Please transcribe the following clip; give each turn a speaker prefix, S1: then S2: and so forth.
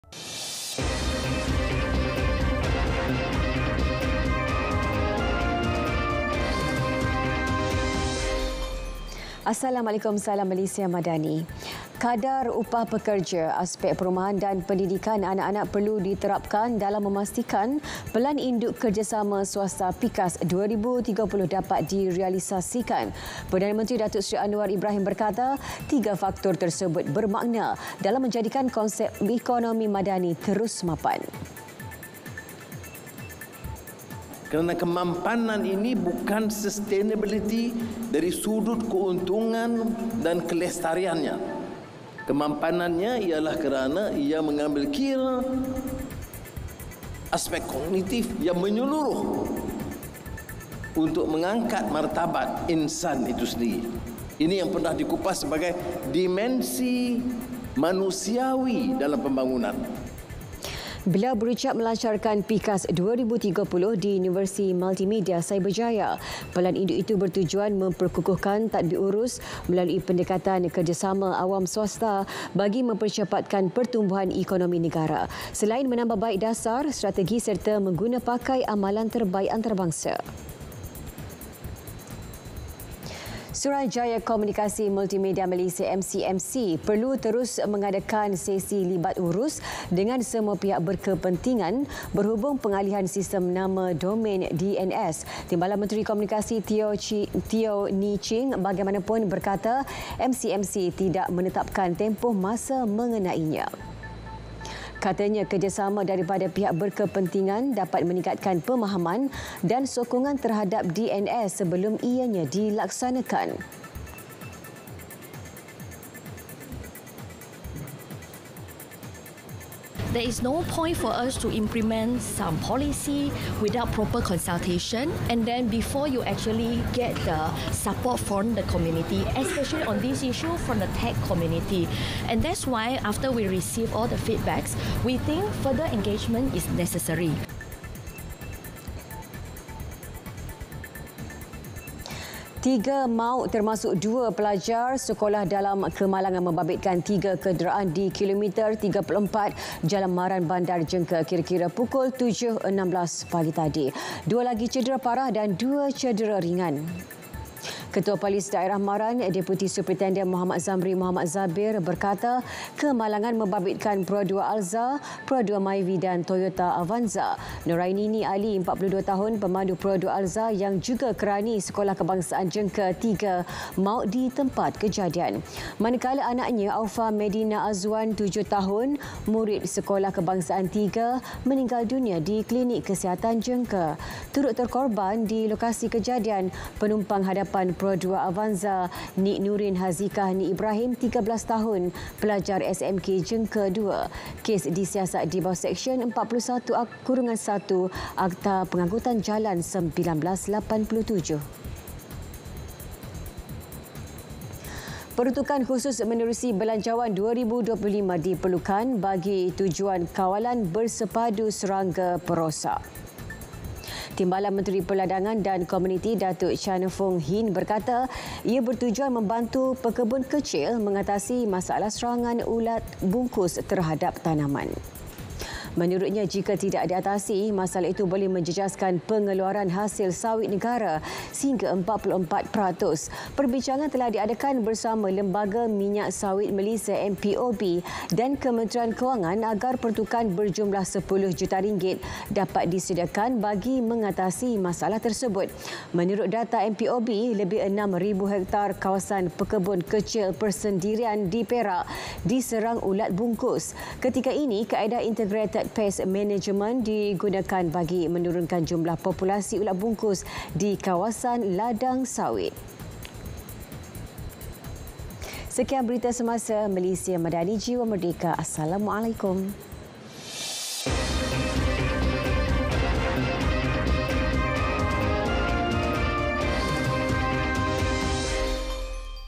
S1: Assalamualaikum, salam Malaysia Madani. Kadar upah pekerja, aspek perumahan dan pendidikan anak-anak perlu diterapkan dalam memastikan Pelan Induk Kerjasama Swasta PIKAS 2030 dapat direalisasikan. Perdana Menteri Datuk Seri Anwar Ibrahim berkata, 3 faktor tersebut bermakna dalam menjadikan konsep ekonomi madani terus mapan.
S2: Kerana kemampanan ini bukan sustainability dari sudut keuntungan dan kelestariannya. Kemampanannya ialah kerana ia mengambil kira aspek kognitif yang menyeluruh untuk mengangkat martabat insan itu sendiri. Ini yang pernah dikupas sebagai dimensi manusiawi dalam pembangunan.
S1: Beliau berucap melancarkan PIKAS 2030 di Universiti Multimedia Cyberjaya. Pelan induk itu bertujuan memperkukuhkan tadbir urus melalui pendekatan kerjasama awam swasta bagi mempercepatkan pertumbuhan ekonomi negara. Selain menambah baik dasar, strategi serta mengguna pakai amalan terbaik antarabangsa. Suruhanjaya Komunikasi Multimedia Malaysia MCMC perlu terus mengadakan sesi libat urus dengan semua pihak berkepentingan berhubung pengalihan sistem nama domain DNS. Timbalan Menteri Komunikasi Teo Ni Ching bagaimanapun berkata MCMC tidak menetapkan tempoh masa mengenainya. Katanya kerjasama daripada pihak berkepentingan dapat meningkatkan pemahaman dan sokongan terhadap DNS sebelum ianya dilaksanakan.
S3: There is no point for us to implement some policy without proper consultation, and then before you actually get the support from the community, especially on this issue from the tech community. And that's why after we receive all the feedbacks, we think further engagement is necessary.
S1: 3 maut termasuk 2 pelajar sekolah dalam kemalangan membabitkan 3 kenderaan di kilometer 34 Jalan Maran Bandar Jengka kira-kira pukul 7.16 pagi tadi. 2 lagi cedera parah dan 2 cedera ringan. Ketua Polis Daerah Maran, Deputi Superintendent Muhammad Zamri Muhammad Zabir berkata kemalangan membabitkan Pro 2 Alza, Pro 2 Myvi dan Toyota Avanza. Nurainini Ali, 42 tahun, pemandu Pro 2 Alza yang juga kerani Sekolah Kebangsaan Jengka 3 maut di tempat kejadian. Manakala anaknya Aufa Medina Azwan, 7 tahun, murid Sekolah Kebangsaan 3 meninggal dunia di Klinik Kesihatan Jengka. Turut terkorban di lokasi kejadian penumpang hadapan Pro 2 Avanza Nik Nurin Hazikah Nik Ibrahim 13 tahun pelajar SMK Jengka 2. Kes disiasat di bawah Seksyen 41-1 Akta Pengangkutan Jalan 1987. Peruntukan khusus menerusi Belanjawan 2025 diperlukan bagi tujuan kawalan bersepadu serangga perosak. Timbalan Menteri Perladangan dan Komuniti Datuk Chan Fong Hin berkata ia bertujuan membantu pekebun kecil mengatasi masalah serangan ulat bungkus terhadap tanaman. Menurutnya, jika tidak diatasi, masalah itu boleh menjejaskan pengeluaran hasil sawit negara sehingga 44%. Perbincangan telah diadakan bersama Lembaga Minyak Sawit Malaysia MPOB dan Kementerian Kewangan agar peruntukan berjumlah 10 juta ringgit dapat disediakan bagi mengatasi masalah tersebut. Menurut data MPOB, lebih 6,000 hektar kawasan pekebun kecil persendirian di Perak diserang ulat bungkus. Ketika ini, kaedah integrated Pest Management digunakan bagi menurunkan jumlah populasi ulat bungkus di kawasan ladang sawit. Sekian berita semasa Malaysia Madani Jiwa Merdeka. Assalamualaikum.